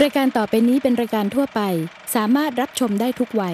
รายการต่อไปนี้เป็นรายการทั่วไปสามารถรับชมได้ทุกวัย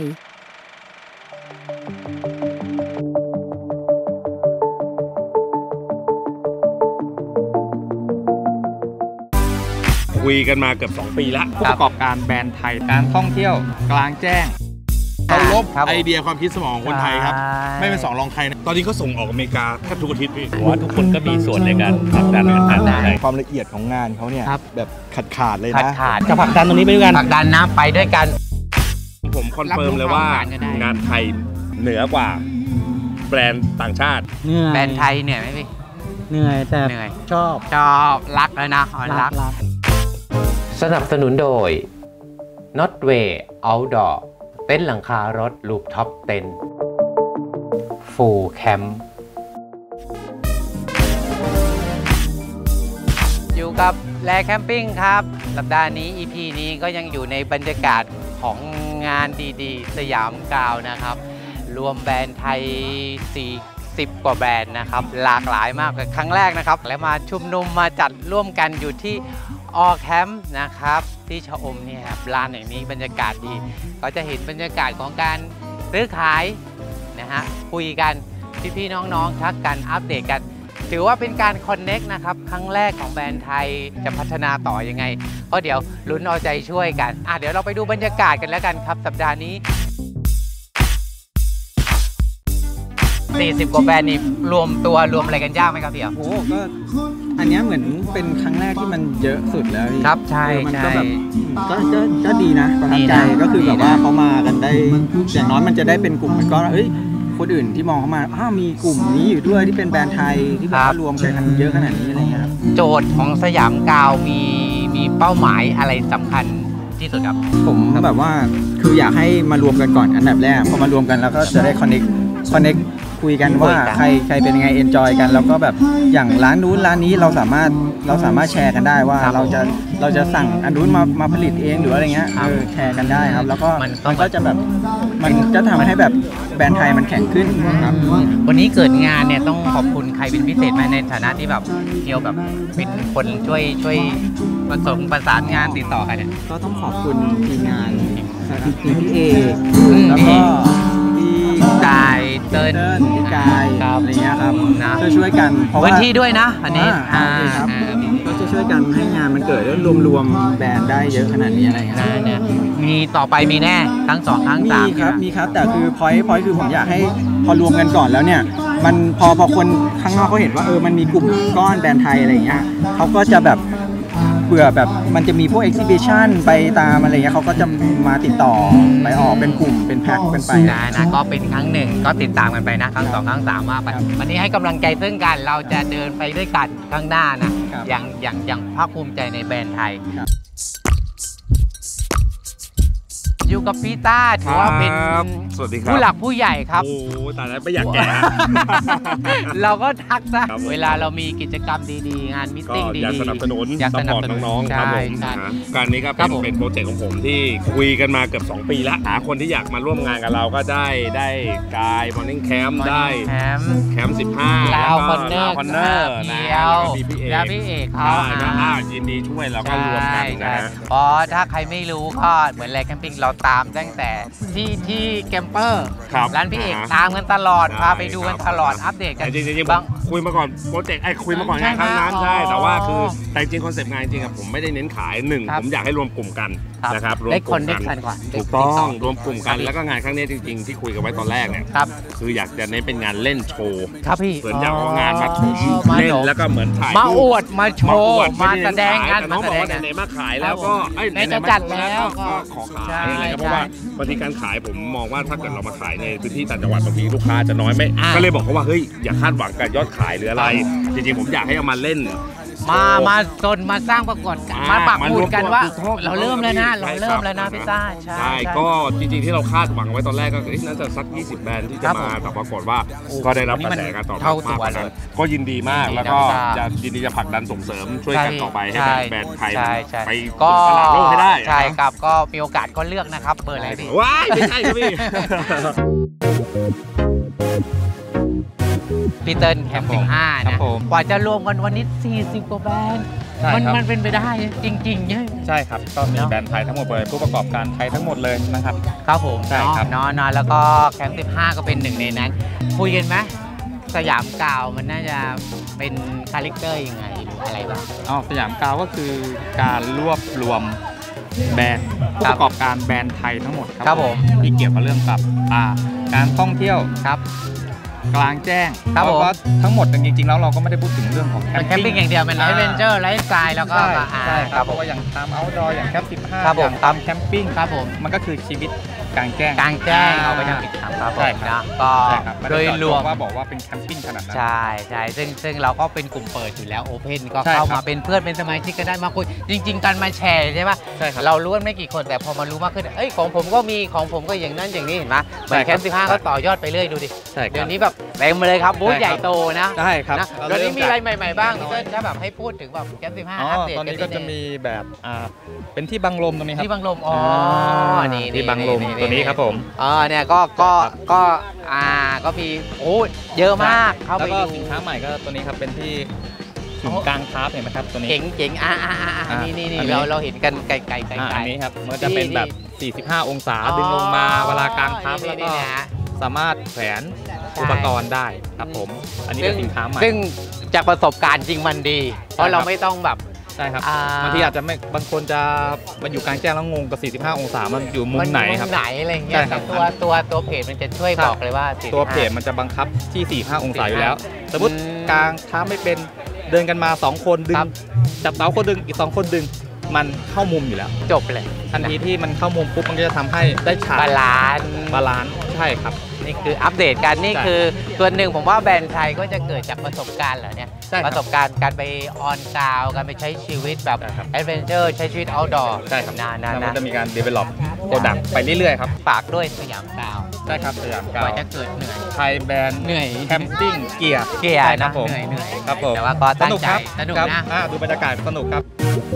คุยกันมาเกือบ2 ปีแล้วผู้ประกอบการแบรนด์ไทยการท่องเที่ยวกลางแจ้งเขาลบไอเดียความคิดสมองของคนไทยครับไม่เป็นสองรองใครนะตอนนี้เขาส่งออกอเมริกาแทบทุกอาทิตย์พี่ว่าทุกคนก็มีส่วนในการผลักดันความละเอียดของงานเขาเนี่ยแบบขาดเลยนะจะผลักดันตรงนี้ไปด้วยกันผลักดันน้ำไปด้วยกันผมคอนเฟิร์มเลยว่างานไทยเหนือกว่าแบรนด์ต่างชาติแบรนด์ไทยเหนื่อยไหมพี่เหนื่อยแต่ชอบรักแล้วนะรักสนับสนุนโดย Notway Outdoor เต็นท์หลังคารถลูปท็อปเต็นท์ฟูลแคมป์อยู่กับแลแคมปิ้งครับสัปดาห์นี้ EP นี้ก็ยังอยู่ในบรรยากาศของงานดีๆสยามกาวนะครับรวมแบรนด์ไทย40 กว่าแบรนด์นะครับหลากหลายมากเลยครั้งแรกนะครับและมาชุมนุมมาจัดร่วมกันอยู่ที่ออแคมป์นะครับที่ชะอมเนี่ยลานอย่างนี้บรรยากาศดีก็จะเห็นบรรยากาศของการซื้อขายนะฮะคุยกันพี่ๆน้องๆทักกันอัปเดตกันถือว่าเป็นการคอนเน็กนะครับครั้งแรกของแบรนด์ไทยจะพัฒนาต่อยังไงก็เดี๋ยวลุ้นเอาใจช่วยกันเดี๋ยวเราไปดูบรรยากาศกันแล้วกันครับสัปดาห์นี้40 กว่าแบรนด์นี่รวมอะไรกันยากไหมครับพี่โอ้ก็อันนี้เหมือนเป็นครั้งแรกที่มันเยอะสุดแล้วพี่ครับใช่มันก็แบบก็ดีนะประทับใจก็คือแบบว่าเขามากันได้อย่างน้อยมันจะได้เป็นกลุ่มมันก็คนอื่นที่มองเข้ามามีกลุ่มนี้อยู่ด้วยที่เป็นแบรนด์ไทยที่แบบว่ารวมกันเยอะขนาดนี้อะไรเงี้ยครับโจทย์ของสยามกาวมีเป้าหมายอะไรสำคัญที่สุดครับผมแบบว่าคืออยากให้มารวมกันก่อนอันดับแรกพอมารวมกันแล้วก็จะได้คอนเน็กคุยกันว่าใครเป็นยังไงเอนจอยกันแล้วก็แบบอย่างร้านนู้นร้านนี้เราสามารถแชร์กันได้ว่าเราจะสั่งอันนู้นมาผลิตเองหรืออะไรเงี้ยแชร์กันได้ครับแล้วก็มันก็จะแบบมันจะทำให้แบบแบรนด์ไทยมันแข็งขึ้นครับวันนี้เกิดงานเนี่ยต้องขอบคุณใครเป็นพิเศษไหมในฐานะที่แบบเที่ยวแบบเป็นคนช่วยประสานงานติดต่อกันเนี่ยก็ต้องขอบคุณทีมงานพี่เอแล้วก็กายเติ้ลกายอะไรเงี้ยครับนะช่วยกันเพราะว่าพื้นที่ด้วยนะอันนี้ครับก็จะช่วยกันให้งานมันเกิดแล้วรวมแบรนด์ได้เยอะขนาดนี้อะไรเงี้ยมีต่อไปมีแน่ครั้ง2ครั้ง3 มีครับแต่คือพอยต์คือผมอยากให้พอรวมกันก่อนแล้วเนี่ยมันพอคนข้างนอกเขาเห็นว่ามันมีกลุ่มก้อนแบรนด์ไทยอะไรเงี้ยเขาก็จะแบบเผื่อแบบมันจะมีพวก exhibition ไปตามอะไรเงี้ยเขาก็จะมาติดต่อไปออกเป็นกลุ่มเป็นแพ็คเป็นไปนะก็เป็นครั้งหนึ่งก็ติดตามกันไปนะครั้ง2ครั้ง3ว่าไปวันนี้ให้กำลังใจซึ่งกันเราจะเดินไปด้วยกันข้างหน้านะอย่างภาคภูมิใจในแบรนด์ไทยอยู่กับพี่ต้าถือว่าเป็นผู้หลักผู้ใหญ่ครับโอ้แต่แล้วไม่อยากแก่เราก็ทักซะเวลาเรามีกิจกรรมดีๆงานมิทติ้งดีๆอยากสนับสนุนน้องๆครับผมการนี้ก็เป็นโปรเจกต์ของผมที่คุยกันมาเกือบ2 ปีแล้วหาคนที่อยากมาร่วมงานกับเราก็ได้กายมอร์นิ่งแคมป์ได้แคมป์15 แล้วก็คอนเนอร์แล้วพี่เอกเขายินดีช่วยเราก็รวมกันนะเพราะถ้าใครไม่รู้ก็เหมือนแลแคมปิ้งเราตามตั้งแต่ที่แคมเปอร์ร้านพี่เอกตามกันตลอดพาไปดูกันตลอดอัปเดตกันจริงๆบางคุยมาก่อนโปรเจกต์คุยมาก่อนงานครั้งนั้นใช่แต่ว่าคือแต่จริงคอนเซปต์งานจริงๆผมไม่ได้เน้นขายผมอยากให้รวมกลุ่มกันนะครับรวมกลุ่มกันถูกต้องรวมกลุ่มกันแล้วก็งานครั้งนี้จริงๆที่คุยกันไว้ตอนแรกเนี่ยคืออยากจะเน้นเป็นงานเล่นโชว์ครับพี่เหมือนอยากเอางานมาเล่นแล้วก็เหมือนถ่ายมาอวดมาโชว์มาแสดงงานน้องบอกว่าไหนมาขายแล้วก็ไหนจะจัดแล้วก็ขอขายอะไรเพราะว่าบางทีการขายผมมองว่าถ้าเกิดเรามาขายในพื้นที่ต่างจังหวัดบางทีลูกค้าจะน้อยไม่ก็เลยบอกเขาว่าเฮ้ยอย่าคาดหวังกับยอดขายหรืออะไรจริงๆผมอยากให้เอามาเล่นมาจนมาสร้างปรากฏมาปักหมุดกันว่าเราเริ่มแล้วนะพี่ต้าใช่ก็จริงๆที่เราคาดหวังไว้ตอนแรกก็น่าจะสัก20 แบรนด์ที่จะมาแต่ปรากฏว่าก็ได้รับกระแสการตอบรับมากเลยก็ยินดีมากแล้วก็จะยินดีจะผลักดันส่งเสริมช่วยกันต่อไปให้แบรนด์ไทยไปตลาดโลกให้ได้ใช่ครับก็มีโอกาสก็เลือกนะครับเบอร์อะไรดีว้ายไม่ใช่ครับพี่พี่เติ้ลแคมป์15นะกว่าจะรวมกันวันนี้40 กว่าแบรนด์มันเป็นไปได้จริงๆใช่ไหมใช่ครับก็มีแบรนด์ไทยทั้งหมดเลยผู้ประกอบการไทยทั้งหมดเลยนะครับครับผมใช่ครับเนาะแล้วก็แคมป์15ก็เป็นหนึ่งในนั้นคุยกันไหมสยามกาวมันน่าจะเป็นคาแรคเตอร์ยังไงหรืออะไรบ้างสยามกาวก็คือการรวบรวมแบรนด์ผู้ประกอบการแบรนด์ไทยทั้งหมดครับผมที่เกี่ยวกับเรื่องกับการท่องเที่ยวครับกลางแจ้งครับผมก็ทั้งหมดจริงๆแล้วเราก็ไม่ได้พูดถึงเรื่องของเป็นแคมปิ้งอย่างเดียวเป็นไลฟ์เวนเจอร์ไลฟ์สไตล์แล้วก็ใช่ครับเพราะว่าอย่างตามเอาท์ดอร์อย่างแคมป์15 ครับผมอย่างตามแคมปิ้งครับผมมันก็คือชีวิตกลางแจ้งกลางแจ้งเอาไปทำกิจกรรมครับผมใช่ครับนะก็ใช่ครับไม่โดได้ยเจาะจรง วมว่าบอกว่าเป็นแคมปิ้งขนาดนั้นใช่ซึ่งเราก็เป็นกลุ่มเปิดอยู่แล้วโอเพนก็ใช่ครับเข้ามาเป็นเพื่อนเป็นสมาชิกก็ได้มาคุยจริง ๆ การมาแชร์ใช่ปะใช่ครับเรารู้กันไม่กี่คนแต่พอมารู้มากขึ้นเอ้ยของผมก็มีของผมก็อย่างนั้นอย่างนี้เห็นไหมเหมือนแคมป์15ก็ต่อยอดไปเรื่อยดูดิใช่ครับเดี๋ยวนี้แบบเต็มเลยครับบูธใช่ครับใหญ่โตนะใช่ครับนะเดี๋ยวนี้มีอะไรใหม่ๆบ้างพี่เติ้ลถ้าแบบให้พูดถึงแบบแคมป์15อัปเดตตอนนี้กัก็นจะมีแบบเป็นที่บังลมตรงนี้ครับที่บังลมนี่ที่บังลมตัวนี้ครับผมเนี่ยก็มีโอ้เยอะมากเข้าแล้ไปวก็ดูสินค้าใหม่ก็ตัวนี้ครับเป็นที่ศูนย์กลางคราฟต์เห็นไหมครับตัวนี้เจ๋งนี่เราเห็นกันไกลๆอันนี้ครับมันจะเป็นแบบ 45 องศาดึงลงมาเวลากลางคราฟต์แล้วก็สามารถแขวนอุปกรณ์ได้ครับผมอันนี้เป็นสินค้าใหม่ซึ่งจากประสบการณ์จริงมันดี เพราะเราไม่ต้องแบบใช่ครับบางทีอาจจะไม่บางคนจะมาอยู่กลางแจ้งแล้วงงกับ 45 องศามันอยู่มุมไหนครับมุมไหนอะไรเงี้ใช่ยครับตัวเพจมันจะช่วยบอกเลยว่า45 ตัวเพจมันจะบังคับที่ 45 องศาอยู่แล้ว สมมติกลางคราฟต์ไม่เป็นเดินกันมา 2 คนดึงจับเสาคนดึงอีก 2 คนดึงมันเข้ามุมอยู่แล้วจบเลยทันทีที่มันเข้ามุมปุ๊บมันก็จะทำให้ได้ฉากบาลานซ์ใช่ครับนี่คืออัปเดตกันนี่ใช่คือส่วนหนึ่งผมว่าแบรนด์ไทยก็จะเกิดจากประสบการณ์เหรอเนี่ยใช่ครับประสบการณ์การไปออนกราวด์การไปใช้ชีวิตแบบใช่ครับแอดเวนเจอร์ใช้ชีวิตเอาท์ดอร์ใช่ครับนานแล้วมันจะมีการ develop โปรดักต์ไปเรื่อยๆครับฝากด้วยสยามกาวใช่ครับสยามกกาวว่าจะเกิดเหนื่อยไทยแบรนด์เหนื่อยแคมปิ้งเกียร์เกียร์ใช่ครันะบผมเหนื่อยครับผมแต่ว่าก็ตั้งใจครับสนุกครับนะดูบรรยากาศสนุกครับ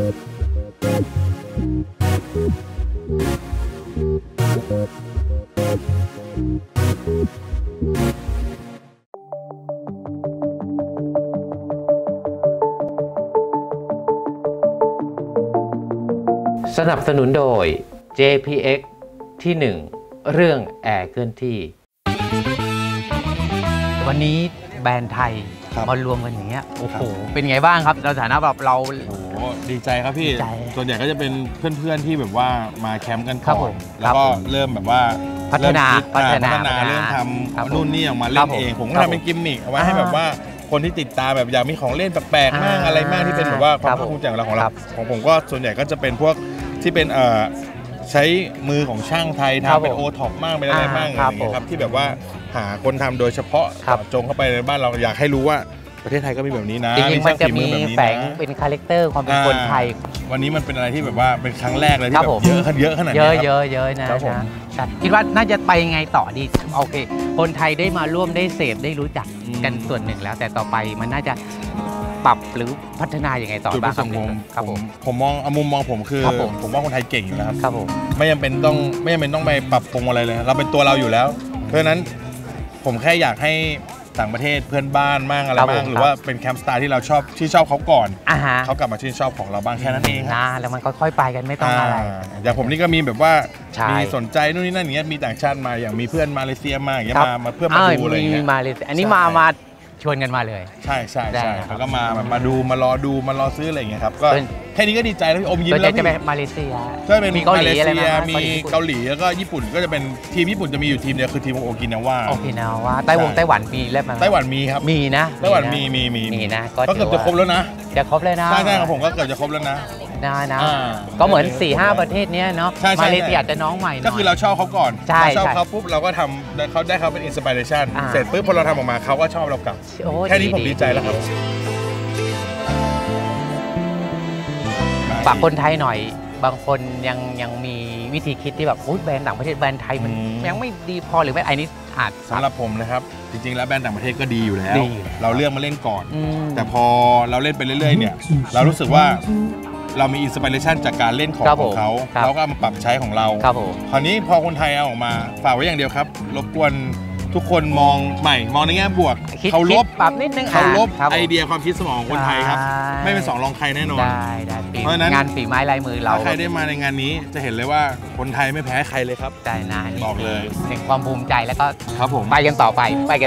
สนับสนุนโดย JPX ที่ 1 เรื่องแอร์เคลื่อนที่วันนี้แบรนด์ไทยครับมารวมกันอย่างเงี้ยโอ้โหครับเป็นไงบ้างครับในฐานะแบบเราโอ้โหดีใจครับพี่ดีใจส่วนใหญ่ก็จะเป็นเพื่อนๆที่แบบว่ามาแคมป์กันครัก่บอผนมแล้วก็ครับผมเริ่มแบบว่าพัฒนาเริ่มคิดพัฒนาเริ่มทครับผมำนู่นนี่ออกมาครัเล่บนผมเองผมก็ครับทำเป็นกิมมิคเอาไว้ให้แบบว่าคนที่ติดตามแบบอยากมีของเล่นแปลกๆมากอ่าอะไรมากที่เป็นแบบว่าความครับภาคภูมิใจของเราของคเรารับของผมก็ส่วนใหญ่ก็จะเป็นพวกที่เป็นใช้มือของช่างไทยครับทำเป็นผมโอท็อปมากเป็นอะไรมากคอะรัไรบอย่างเงี้ยครับที่แบบว่าหาคนทำโดยเฉพาะครับเจาะจงเข้าไปในบ้านเราอยากให้รู้ว่าประเทศไทยก็มีแบบนี้นะจริงๆมันจะมีช่างฝีอบบนี้นแฝงเป็นคาแรคเตอร์ความเป็นคนไทยวันนี้มันเป็นอะไรที่แบบว่าเป็นครั้งแรกเลยคที่รับแบผบมเยอะขนาดเยนี้อะครับเยอะนะครับผมแต่คิดว่าน่าจะไปไงต่อดีโอเค คนไทยได้มาร่วมได้เสพได้รู้จักกันส่วนหนึ่งแล้ว แต่ต่อไปมันน่าจะปรับหรือพัฒนาอย่างไงต่อจุดปบ้างระสงค์ผมครับผมผมมองมุมมองผมคือครับผมผมว่าคนไทยเก่งอยู่แล้วครับครับผมไม่จำเป็นต้องไปปรับปรุงอะไรเลย เราเป็นตัวเราอยู่แล้ว เพราะฉะนั้นผมแค่อยากให้ต่างประเทศเพื่อนบ้านมั่งอะไรครับบ้าผงมหรือว่าเป็นแคมป์สไตล์ที่เราชอบที่ชอบเขาก่อนอ่าฮะเขากลับมาชื่นชอบของเราบ้างแค่นั้นเองครับนะแล้วมันค่อยๆไปกันไม่ต้องอะไรอย่างผมนี่ก็มีแบบว่าใช่มีสนใจนู่นนี่นั่นอย่างเงี้ยมีต่างชาติมาอย่างมีเพื่อนมาเลเซียมาอย่างเงี้ยครับมาเพื่อมาดูอะไรอย่างเงี้ยมาเลยอันนี้ใช่มาชวนกันมาเลยใช่ใช่ได้ใช่ครับเขาก็มาแบบมาดูมารอซื้ออะไรอย่างเงี้ยครับก็เป็นแค่นี้ก็ดีใจแล้วพี่อมยิ้มส่วนใหแล้ญ่วจะพี่เป็นมาเลเซียก็เป็นมีเกาหลีมาเลอะไรเซียบ้างไหมีเกาหลีแล้วก็ญี่ปุ่นก็จะเป็นทีมญี่ปุ่นจะมีอยู่ทีมเดียวคือทีมโอกินาว่าโอเคนะว่าไต้หวันมีแล้วมั้ยไต้หวันมีครับมีนะไต้หวันมีมีนะก็เกือบจะครบแล้วนะจะครบเลยนะใช่ของผมก็เกือบจะครบแล้วนะนะอ่าก็เหมือน 4-5 ประเทศเนี้ยเนาะใช่มาเลเซียอาจจะน้องใหม่หน่อยก็คือเราชอบเขาก่อนใช่เราชอบใช่เขาปุ๊บเราก็ทำเขาได้เขาเป็นอินสปิเรชันอ่าเสร็จปุ๊บพอเราทำออกมาเขาก็ชอบเรากลับโอ้แค่นี้ผมดีใจแล้วครับฝากคนไทยหน่อย บางคนยังมีวิธีคิดที่แบบอุ๊ยแบรนด์ต่างประเทศแบรนด์ไทยมันยังไม่ดีพอหรือไม่ไอ้นี่อาจสำหรับผมนะครับจริงๆแล้วแบรนด์ต่างประเทศก็ดีอยู่แล้วดีอยู่แล้วเราเลือกมาเล่นก่อนอืมแต่พอเราเล่นไปเรื่อยๆเนี่ยเรารู้สึกว่าเรามีอินสปิเรชันจากการเล่นของครับขผอมงเขาครับเราก็เอามาปรับใช้ของเราครับผมคราวนี้พอคนไทยเอาออกมาฝากไว้อย่างเดียวครับรบกวนทุกคนมองใหม่มองในแง่บวกเขาลบปรับนิดนึงเขาลบไอเดียความคิดสมองของคนไทยครับไม่เป็นสองรองใครแน่นอนได้เพราะฉะนั้นงานฝีไม้ลายมือเราถ้าใครได้มาในงานนี้จะเห็นเลยว่าคนไทยไม่แพ้ใครเลยครับได้นะบอกเลยเป็นความภูมิใจแล้วก็ครับผมไปกันต่อไป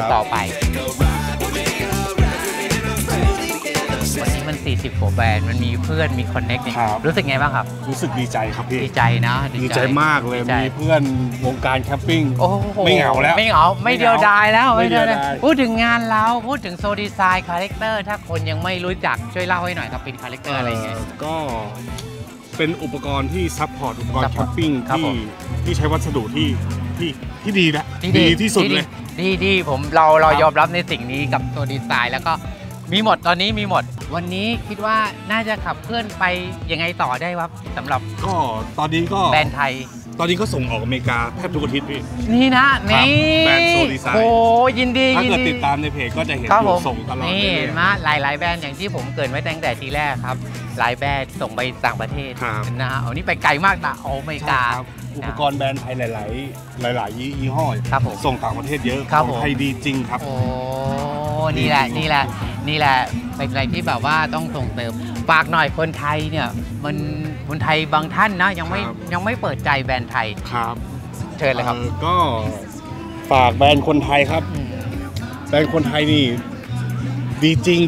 วันนี้มัน40กว่าแบรนด์มันมีเพื่อนมีคอนเน็กต์รู้สึกไงบ้างครับรู้สึกดีใจครับพี่ดีใจนะดีใจมากเลยมีเพื่อนวงการแคมปิ้งไม่เหงาแล้วไม่เหงาไม่เดียวดายแล้วไม่เดียวดายพูดถึงงานเราพูดถึงโซดีไซน์คาแรคเตอร์ถ้าคนยังไม่รู้จักช่วยเล่าให้หน่อยครับเป็นคาแรคเตอร์อะไรไงก็เป็นอุปกรณ์ที่ซัพพอร์ตอุปกรณ์แคมปิ้งที่ใช้วัสดุที่ดีนะดีที่สุดเลยดีผมเรายอมรับในสิ่งนี้กับโซดีไซน์แล้วก็มีหมดตอนนี้มีหมดวันนี้คิดว่าน่าจะขับเคลื่อนไปยังไงต่อได้ครับสำหรับก็ตอนนี้ก็แบรนด์ไทยตอนนี้ก็ส่งออกอเมริกาแทบทุกอาทิตย์พี่นี่นะนี่แบรนด์โซดีไซน์โอ้ยินดีถ้าเกิดติดตามในเพจก็จะเห็นส่งตลอดนี่มาหลายแบรนด์อย่างที่ผมเกริ่นไว้ตั้งแต่ทีแรกครับหลายแบรนด์ส่งไปต่างประเทศนะเอานี่ไปไกลมากนะอเมริกาอุปกรณ์แบรนด์ไทยหลายยี่ห้อส่งต่างประเทศเยอะของไทยดีจริงครับโอ้นี่แหละเป็นอะไรที่แบบว่าต้องส่งเติมฝากหน่อยคนไทยเนี่ยมันคนไทยบางท่านนะยังไม่เปิดใจแบรนด์ไทยครับเชิญเลยครับก็ฝากแบรนด์คนไทยครับแบรนด์คนไทยนี่ดีจริง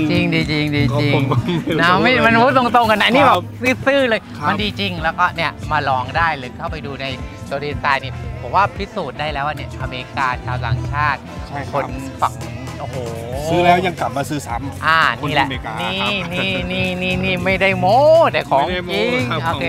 นะไม่มันพูดตรงๆกันนะนี่แบบซื่อๆเลยมันดีจริงแล้วก็เนี่ยมาลองได้เลยเข้าไปดูในโซดีไซน์นี่ผมว่าพิสูจน์ได้แล้วว่าเนี่ยอเมริกาชาวต่างชาติคนฝั่งโอ้โหซื้อแล้วยังกลับมาซื้อซ้ำนี่แหละนี่ไม่ได้โม้แต่ของจริงโอเค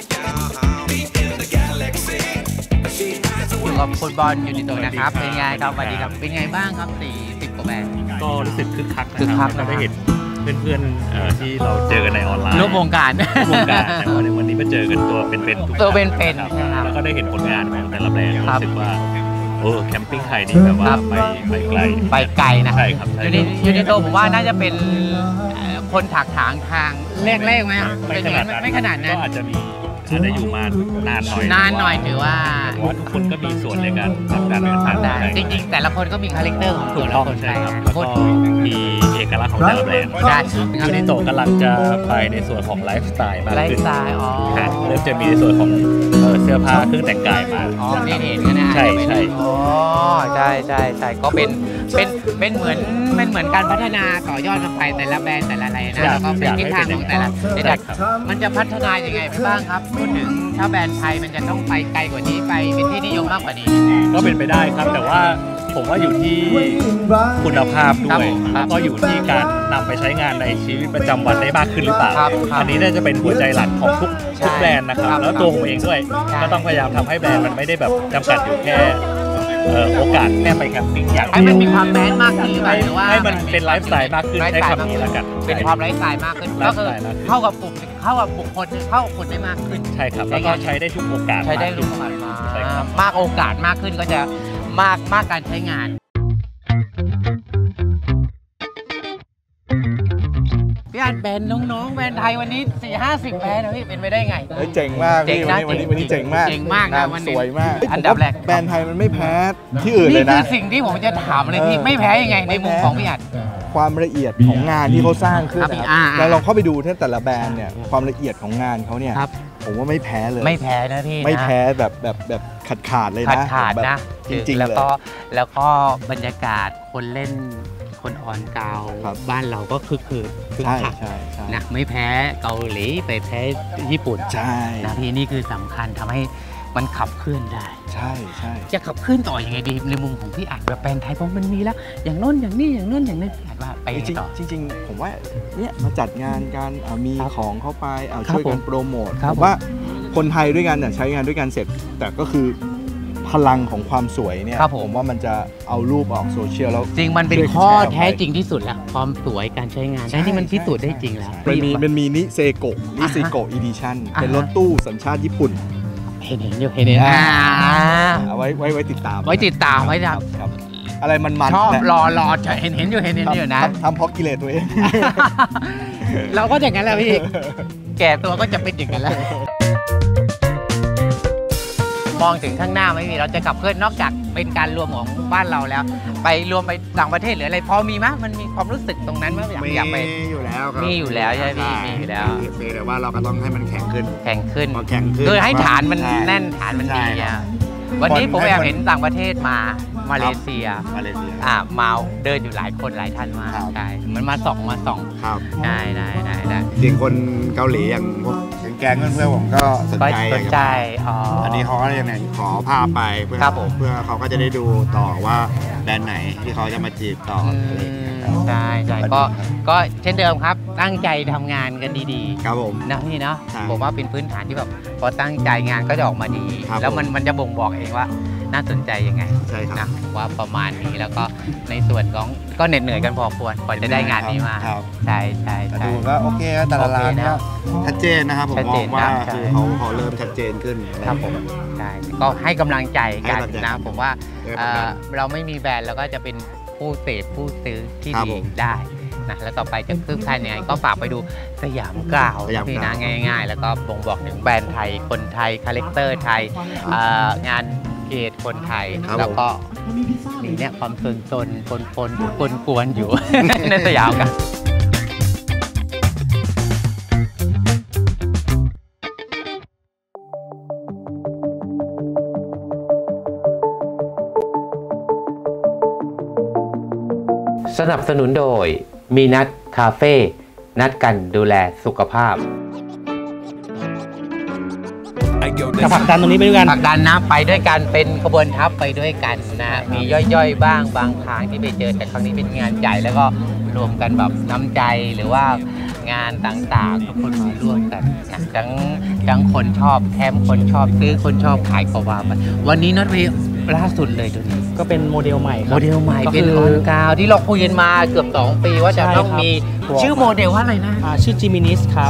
อยู่กับคุณบอลยูนิโตนะครับเป็นไงครับสวัสดีครับเป็นไงบ้างครับ40กว่าแบรนด์ก็รู้สึกคึกคักนะครับได้เห็นเพื่อนๆที่เราเจอกันในออนไลน์ร่วมวงการแต่วันนี้มาเจอกันตัวเป็นๆแล้วก็ได้เห็นผลงานของแต่ละแบรนด์รู้สึกว่าแคมปิ้งไทยนี่แบบว่าไปไกลนะใช่ครับยูนิโตผมว่าน่าจะเป็นคนถักถางทางแรกไหมไม่ขนาดนั้นก็อาจจะได้อยู่มานานหน่อยถือว่าทุกคนก็มีส่วนในการผลักดันจริงๆแต่ละคนก็มีคาแรคเตอร์ของตัวละคนใช่ครับแล้วก็มีเอกลักษณ์ของแต่ละแบรนด์ยูนิโตกำลังจะไปในส่วนของไลฟ์สไตล์มากขึ้นเริ่มจะมีในส่วนของเสื้อผ้าเครื่องแต่งกายมานี่เห็นกันนะใช่ก็เป็นเหมือนการพัฒนาต่อยอดกันไปแต่ละแบรนด์แต่ละอะไรนะแล้วก็เป็นทิศทางของแต่ละมันจะพัฒนายังไงไปบ้างครับพูดถึงถ้าแบรนด์ไทยมันจะต้องไปไกลกว่านี้ไปเป็นที่นิยมมากกว่านี้ก็เป็นไปได้ครับแต่ว่าผมว่าอยู่ที่คุณภาพด้วยแล้วก็อยู่ที่การนำไปใช้งานในชีวิตประจำวันได้มากขึ้นหรือเปล่าอันนี้น่าจะเป็นหัวใจหลักของทุกแบรนด์นะครับแล้วตัวผมเองด้วยก็ต้องพยายามทำให้แบรนด์มันไม่ได้แบบจำกัดอยู่แค่โอกาสแค่ไปแคมปิ้งอย่างให้มันมีความแบรนด์มากขึ้นหรือว่าให้มันเป็นไลฟ์สไตล์มากขึ้นใช้คำนี้แล้วกันเป็นความไลฟ์สไตล์มากขึ้นก็คือเข้ากับบุคคลเข้ากับคนได้มากขึ้นใช่ครับแล้วก็ใช้ได้ทุกโอกาสใช้ได้ทุกโอกาสมากโอกาสมากขึ้นก็จะมากการใช้งานพี่อันแบรนด์น้องๆแบรนด์ไทยวันนี้ 40-50 แบรนด์นะพี่เป็นไปได้ไงเจ๋งมากวันนี้เจ๋งมากนะวันนี้สวยมากอันดับแรกแบรนด์ไทยมันไม่แพ้ที่อื่นเลยนะนี่คือสิ่งที่ผมจะถามเลยพี่ไม่แพ้ยังไงในมุมของพี่อันความละเอียดของงานที่เขาสร้างขึ้นนะครับเราลองเข้าไปดูแต่ละแบรนด์เนี่ยความละเอียดของงานเขาเนี่ยผมว่าไม่แพ้เลยไม่แพ้นะพี่ไม่แพ้แบบขาดเลยนะขาดนะจริงๆแล้วก็บรรยากาศคนเล่นคนออนกาวบ้านเราก็คึกคักนะไม่แพ้เกาหลีไปแพ้ญี่ปุ่นนะพี่นี่คือสำคัญทำให้มันขับเคลื่อนได้ใช่จะขับเคลื่อนต่อยังไงดีในมุมของพี่อัดแบบแบรนด์ไทยเพราะมันมีแล้วอย่างโน้นอย่างนี้อย่างโน้นอย่างนี้พี่อัดว่าไปต่อจริงผมว่าเนี่ยมาจัดงานกันมีของเข้าไปช่วยกันโปรโมทผมว่าคนไทยด้วยกันใช้งานด้วยกันเสร็จแต่ก็คือพลังของความสวยเนี่ยผมว่ามันจะเอารูปออกโซเชียลแล้วจริงมันเป็นข้อแท้จริงที่สุดแล้วความสวยการใช้งานที่มันพิสูจน์ได้จริงแล้วมันมีนิเซโกะอีดิชั่นเป็นรถตู้สัญชาติญี่ปุ่นเห็นอยู่เอาไว้ติดตามครับอะไรมันชอบรอเห็นอยู่นะทำเพราะกิเลสตัวเองเราก็อย่างนั้นแหละพี่แก่ตัวก็จะเป็นอย่างนั้นแหละมองถึงข้างหน้าไม่มีเราจะขับเคลื่อนนอกจากเป็นการรวมของบ้านเราแล้ว ไปรวมไปต่างประเทศหรืออะไรพอมีมั้ยมันมีความรู้สึกตรงนั้นมั้ยอยากไปมีอยู่แล้วครับมีอยู่แล้วใช่ไหมพี่มีอยู่แล้วแต่ว่าเราก็ต้องให้มันแข็งขึ้นแข่งขึ้นพอแข็งขึ้นคือให้ฐานมันใช่แน่นฐานมันดีใช่ครัอ่ะบวันนี้ผมอยากเห็นต่างประเทศมาเลเซียมาเลเซียมาเดินอยู่หลายคนหลายท่านมากครับใช่มันมาส่องครับได้จริงคนเกาหลีอย่างพวกแก๊งเพื่อนๆผมก็สนก็ใจสนใจอ๋ออันนี้เขาก็ยังไงขอภาพไปเพื่อครับผมเพื่อเขาก็จะได้ดูต่อว่าแบรนด์ไหนที่เขาจะมาจีบต่ออะไรอย่างเงี้ยครับใช่ก็เช่นเดิมครับตั้งใจทำงานกันดีๆครับผมนะพี่เนาะใช่ผมว่าเป็นพื้นฐานที่แบบพอตั้งใจงานก็จะออกมาดีครับแล้วมันจะบ่งบอกเองว่าน่าสนใจยังไงใช่ครับนะว่าประมาณนี้แล้วก็ในส่วนของก็เหน็ดเหนื่อยกันพอควรกว่าจะได้งานนี้มาครับใช่แต่ดูก็โอเคแต่ละร้านก็ชัดเจนนะครับผมชัดมเจองนว่าใช่คือเขาเริ่มชัดเจนขึ้นครับผมใช่ก็ให้กำลังใจกันให้กำลังใจนะผมว่าให้กำลังใจเราไม่มีแบรนด์เราก็จะเป็นผู้เสพผู้ซื้อที่ครับดีผมได้นะแล้วต่อไปจะคืบคลานยังไงก็ฝากไปดูสยามกล่าวสยามพี่กนะล่าวง่าย ๆ แล้วก็บ่งบอกถึงแบรนด์ไทยคนไทยคาแรคเตอร์ไทยงานเกตคนไทยครับแล้วก็มีเนี่ยความซนๆกวนๆอยู่ ในสยามกันสนับสนุนโดยมีนัดคาเฟ่นัดกันดูแลสุขภาพจะผลักดันตรงนี้ไปด้วยกันผลักดันนะไปด้วยกันเป็นขบวนทัพไปด้วยกันนะมีย่อยๆบ้างบางครั้งที่ไปเจอแต่ครั้งนี้เป็นงานใหญ่แล้วก็รวมกันแบบน้ำใจหรือว่างานต่างๆทุกคนมาร่วมกันนะทั้งคนชอบแคมป์คนชอบซื้อคนชอบขายก็ว่าไปวันนี้น็อตเวย์ล่าสุดเลยตัวนี้ก็เป็นโมเดลใหม่ครับโมเดลใหม่ก็เป็นคือออนกราวที่เราคุยกันมาเกือบ2 ปีว่าจะใช่ต้องครับมีตัวชื่อโมเดลว่าอะไรนะชื่อ Geminis ครับ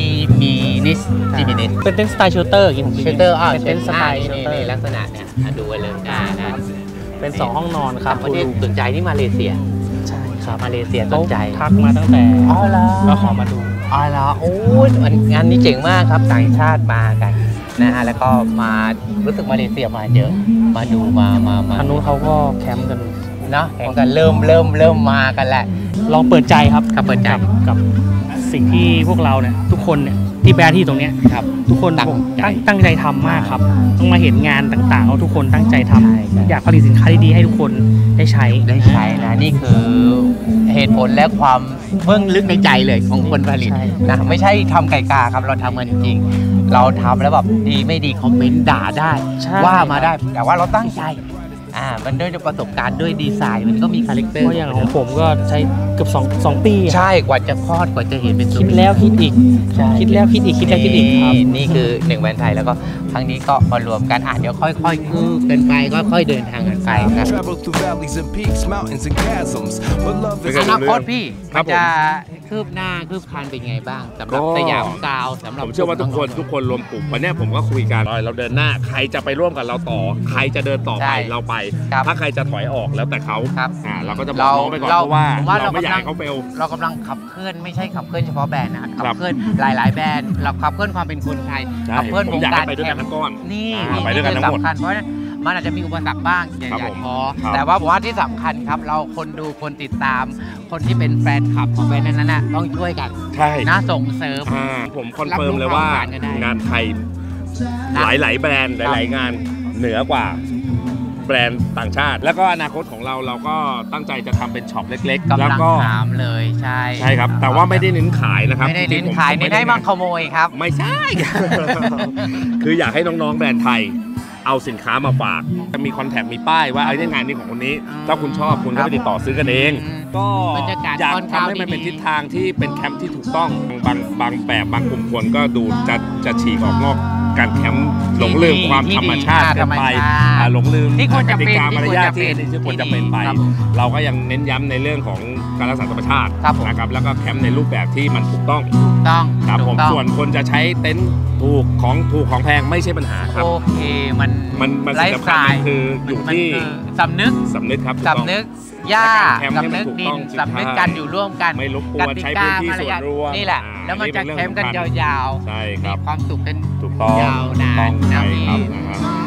Geminis เป็นเต้นสไตล์เชลเตอร์อย่างนี้ผมเชลเตอร์เป็นเต้นสไตล์เชลเตอร์นี่ลักษณะเนี่ยดูไว้เลยนะเป็น 2 ห้องนอนครับประเทศสนใจที่มาเลเซียใช่ครับมาเลเซียสนใจทักมาตั้งแต่อ๋อเหรอก็ขอมาดูอ๋อเหรอโอ้ยงานนี้เจ๋งมากครับต่างชาติมากันนะฮะแล้วก็มารู้สึกมาเลเซียมาเยอะมาดูมาทางนู้นเขาก็แคมป์กันเนาะแข่งกันเริ่มมากันแหละลองเปิดใจครับครับเปิดใจกับสิ่งที่พวกเราเนี่ยทุกคนเนี่ยที่แบรนด์ที่ตรงเนี้ยครับทุกคนตั้งใจตั้งใจทำมากครับต้องมาเห็นงานต่างๆเอาทุกคนตั้งใจทำใช่อยากผลิตสินค้าดีๆให้ทุกคนได้ใช้ได้ใช้นะนี่คือเหตุผลและความเบื้องลึกในใจเลยของคนผลิตใช่นะไม่ใช่ทำไก่กาครับเราทำกันจริงๆเราทำแล้วแบบดีไม่ดีคอมเมนต์ด่าได้ใช่ว่ามาได้แต่ว่าเราตั้งใจมันด้วยประสบการณ์ด้วยดีไซน์มันก็มีคาแรคเตอร์เพราะอย่างของผมก็ใช้เกือบ2 ปีอะใช่กว่าจะคลอดกว่าจะเห็นเป็นตัวคิดแล้วคิดอีกใช่คิดแล้วคิดอีกคิดแล้วคิดอีกครับนี่คือ1แบรนด์ไทยแล้วก็ครั้งนี้ก็มารวมกันเดี๋ยวค่อยๆคืบกันไปค่อยๆเดินทางกันไปครับ Travel through valleys and peaks, mountains and chasms. But love is อนาคตพี่ครัมับนจะคืบหน้าคืบคลานเป็นไงบ้างสำหรับก็สยามกาวสำหรับผมเชื่อว่าทุกคนรวมกลุ่มวันนี้ผมก็คุยกันเราเดินหน้าใครจะไปร่วมกับเราต่อ ใครจะเดินต่อไปเราไป ถ้าใครจะถอยออกแล้วแต่เขาครับเราก็จะบอกน้องไปก่อนเพราะว่าเราไม่อยากให้เขาเฟลเรากำลังขับเคลื่อนไม่ใช่ขับเคลื่อนเฉพาะแบรนด์นะครัขับบเคลื่อนหลายๆแบรนด์เราขับเคลื่อนความเป็นคนไทยใช่ขับเคลื่อนผมวงอยากการให้ไปด้วยกันทั้งก้อนนี่ไปด้วยกันทั้งหมดสำคัญเพราะฉะนั้นมันอาจจะมีอุปสรรคบ้างอย่าครับผมท้อครับแต่ว่าผมว่าที่สำคัญครับเราคนดูคนติดตาม คนที่เป็นแฟนคลับของแบรนด์นั้นๆต้องช่วยกันใช่นะส่งเสริมผมคอนเฟิร์มเลยว่ารับรู้ข่าวสารกันได้งานไทยนะหลายแบรนด์หลายๆงานเหนือกว่าแบรนด์ต่างชาติ แล้วก็อนาคตของเราก็ตั้งใจจะทำเป็นช็อปเล็กๆกำแล้วลังก็ถามเลยใช่ใช่ครับ แต่ว่าไม่ได้เน้นขายนะครับไม่ได้เน้นจริงๆขายผมเน้นให้มาขโมยครับไม่ใช่ คืออยากให้น้องๆแบรนด์ไทย เอาสินค้ามาฝากจะมีคอนแทคมีป้ายว่าไอ้เนี่ยงานนี้ของคนนี้ ถ้าคุณชอบคุณก็ไปติดต่อซื้อกันเอง ก็บรรยากาศอยากตอนเช้าทำให้มันเป็นดีๆทิศทางที่เป็นแคมป์ที่ถูกต้องบางแบบบางกลุ่มคนก็ดูจะฉีกออกนอกการแคมป์หลงลืมความธรรมชาติเกินไปหลงลืมที่ควรจะเป็นกติกามารยาทที่ควรจะเป็นไปครับเราก็ยังเน้นย้ำในเรื่องของการรักษาธรรมชาติครับผมนะครับแล้วก็แคมป์ในรูปแบบที่มันถูกต้องต้องครับถูผมกต้องส่วนคนจะใช้เต็นท์ถูกของแพงไม่ใช่ปัญหาครับโอเคมันสิ่งสำคัญมันคืออยู่ที่สำนึกสำนึกครับถูกต้องสำนึกหญ้าและการแคมป์ให้สำมันึนกถูกดิต้นองสำนึกกันอยู่ร่วมกันไม่รบกวนติใช้กาพื้นที่มารส่วนยาทรวมนี่แหละ แล้วมันจะอัแคมป์กันยาวใช่ๆคมีรับความสุขกันถูกต้องยาวนานใช่นะครับพี่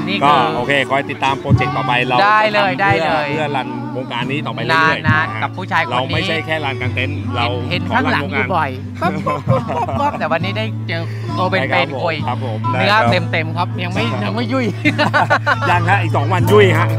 ก็โอเคคอยติดตามโปรเจกต์ต่อไปเราได้เลยเพื่อรันวงการนี้ต่อไปเรื่อยๆกับผู้ชายคนนี้เราไม่ใช่แค่รันกางเต็นท์เราเห็นข้างหลังอยู่บ่อยป๊บแต่วันนี้ได้เจอตัวเป็นๆคุยเนื้อเต็มครับยังไม่ยุ่ยยังฮะอีก2 วันยุ่ยฮะ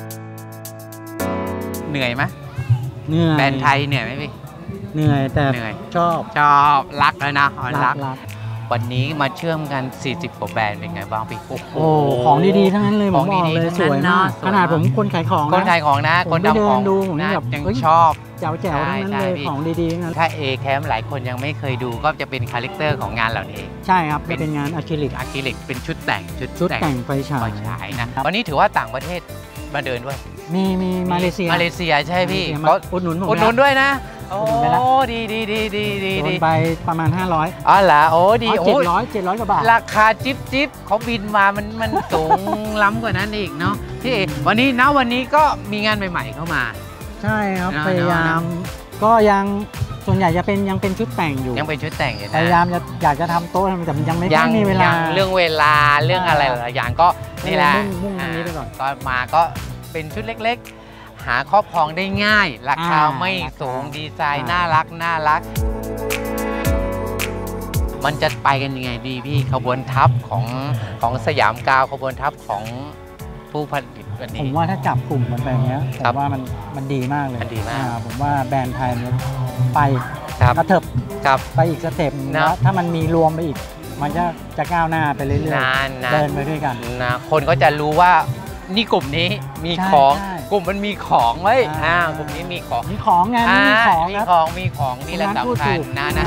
เหนื่อยไหมเหนื่อยแบรนด์ไทยเหนื่อยไหมพี่เหนื่อยแต่ชอบรักเลยนะรักวันนี้มาเชื่อมกัน40 กว่าแบรนด์เป็นไงบ้างพี่โอ้ของดีๆทั้งนั้นเลยผมบอกเลยสวยมากขนาดผมคนขายของนะคนทำของดูผมแบบยังชอบแจ๋วๆทั้งนั้นเลยของดีๆนั้นถ้าเอแคมหลายคนยังไม่เคยดูก็จะเป็นคาแรคเตอร์ของงานเหล่านี้ใช่ครับเป็นงานอะคริลิกเป็นชุดแต่งไฟฉายนะวันนี้ถือว่าต่างประเทศมาเดินด้วยมีมาเลเซียใช่พี่ก็อุดหนุนด้วยนะโอ้ดีโดนไปประมาณ500 อ๋อเหรอโอ้ดี 700 กว่าบาทราคาจิ๊บเขาบินมามันสูงล้ำกว่านั้นอีกเนาะพี่วันนี้ก็มีงานใหม่ๆเข้ามาใช่ครับพยายามก็ยังส่วนใหญ่ยังเป็นชุดแต่งอยู่ยังเป็นชุดแต่งอยู่นะพยายามอยากจะทำโต๊ะแต่ยังไม่มีเวลาเรื่องเวลาเรื่องอะไรหลายอย่างก็นี่แหละมุ่งอันนี้ไปก่อนก็มาก็เป็นชุดเล็กๆหาครอบครองได้ง่ายราคาไม่สูงดีไซน์น่ารักมันจะไปกันยังไงดีพี่ขบวนทัพของสยามกาวขบวนทัพของผู้ผลิตวันนี้ผมว่าถ้าจับกลุ่มมันไปอย่างเงี้ยผมว่ามันดีมากเลยผมว่าแบรนด์ไทยมันไปกระเถิบไปอีกสเต็ปนะถ้ามันมีรวมไปอีกมันจะก้าวหน้าไปเรื่อยๆเดินไปด้วยกันนะคนก็จะรู้ว่านี่กลุ่มนี้มีของกลุ่มมันมีของไว้กลุ่มนี้มีของงานมีของนี่แหละสำคัญนะ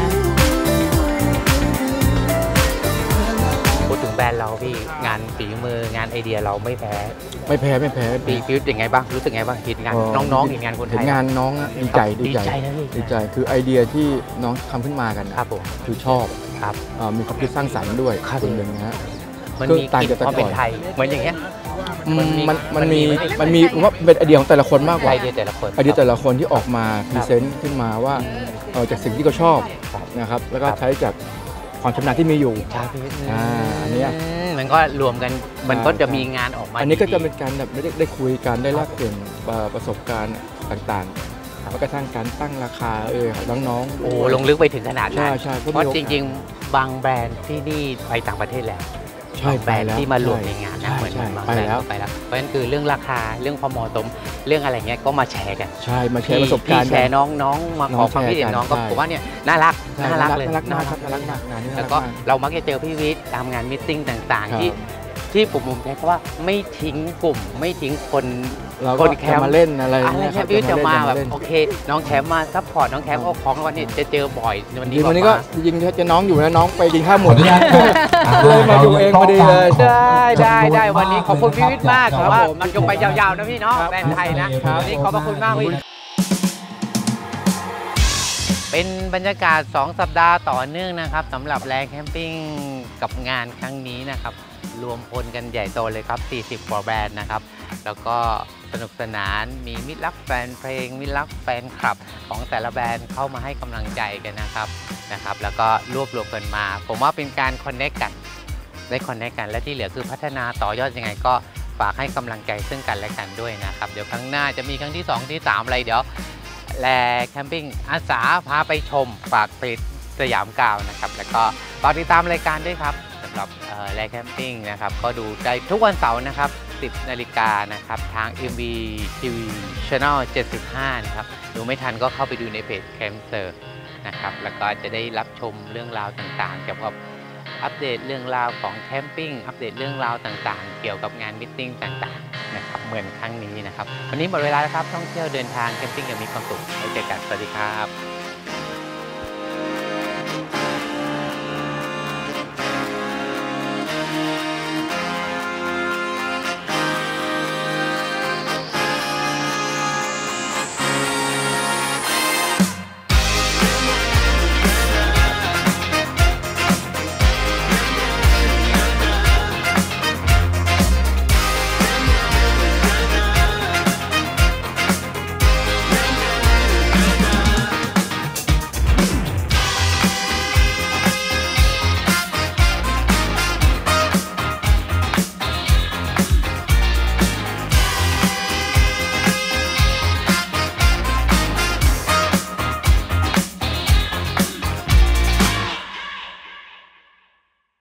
พูดถึงแบรนด์เราพี่งานฝีมืองานไอเดียเราไม่แพ้พี่ฟิวเป็นไงบ้างรู้สึกไงบ้างเห็นงานน้องๆเห็นงานคนไทยเห็นงานน้องดีใจคือไอเดียที่น้องทำขึ้นมากันครับผมคือชอบครับมีความคิดสร้างสรรค์ด้วยคนหนึ่งนะฮะมันมีกลิ่นความเป็นไทยเหมือนอย่างเงี้ยมันมีว่าเป็นไอเดียของแต่ละคนมากกว่าไอเดียแต่ละคนที่ออกมาพรีเซนต์ขึ้นมาว่าจากสิ่งที่เขาชอบนะครับแล้วก็ใช้จากความชำนาญที่มีอยู่อันนี้มันก็รวมกันมันก็จะมีงานออกมาอันนี้ก็จะเป็นการแบบได้คุยกันได้แลกเปลี่ยนประสบการณ์ต่างๆแล้วก็ทั้งการตั้งราคาน้องๆโอ้ลงลึกไปถึงขนาดนั้นใช่เพราะจริงๆบางแบรนด์ที่นี่ไปต่างประเทศแล้วแบรนด์ที่มารวมในงานนะเหมือนบางแบรนด์ไปแล้วเพราะฉะนั้นคือเรื่องราคาเรื่องความเหมาะสมเรื่องอะไรเงี้ยก็มาแชร์กันใช่มาแชร์ประสบการณ์แชร์น้องมาขอความคิดเห็นน้องก็ผมว่าเนี่ยน่ารักเลยน่ารักมากแล้วก็เรามักจะเจอพี่วิทย์ตามงานมิทติ้งต่างๆที่ผมใช้คำว่าไม่ทิ้งกลุ่มไม่ทิ้งคนแคมป์มาเล่นอะไรพี่วิทย์จะมาแบบโอเคน้องแคมป์มาซัพพอร์ตน้องแคมป์เอาของวันนี้จะเจอบ่อยวันนี้ก็จริงๆจะน้องอยู่นะน้องไปกินข้าวหมดเลยมาดูเองพอดีเลยได้วันนี้ขอบคุณพี่วิทย์มากครับว่ามันจงไปยาวๆนะพี่เนาะแบรนด์ไทยนะวันนี้ขอบคุณมากพี่เป็นบรรยากาศ2 สัปดาห์ต่อเนื่องนะครับสำหรับแลแคมปิ้งกับงานครั้งนี้นะครับรวมพลกันใหญ่โตเลยครับ40 กว่าแบรนด์นะครับแล้วก็สนุกสนานมีมิตรรักแฟนเพลงมิตรรักแฟนคลับของแต่ละแบรนด์เข้ามาให้กำลังใจกันนะครับแล้วก็รวบรวมกันมาผมว่าเป็นการคอนเนคกันและที่เหลือคือพัฒนาต่อยอดยังไงก็ฝากให้กำลังใจซึ่งกันและกันด้วยนะครับเดี๋ยวครั้งหน้าจะมีครั้งที่2ที่3อะไรเดี๋ยวแลแคมปิ้งอาสาพาไปชมฝากเพจสยามกาวนะครับแล้วก็ฝากติดตามรายการด้วยครับสำหรับแลแคมปิ้งนะครับก็ดูได้ทุกวันเสาร์นะครับ 10 นาฬิกานะครับทาง MVTV Channel 75นะครับดูไม่ทันก็เข้าไปดูในเพจแคมเซอร์นะครับแล้วก็จะได้รับชมเรื่องราวต่างๆเกี่ยวกับอัปเดตเรื่องราวของแคมปิ้งอัปเดตเรื่องราวต่างๆเกี่ยวกับงานมิทติ้งต่างๆนะครับเหมือนครั้งนี้นะครับวันนี้หมดเวลาแล้วครับท่องเที่ยวเดินทางแคมปิ้งอย่างมีความสุขไว้เจอกันสวัสดีครับ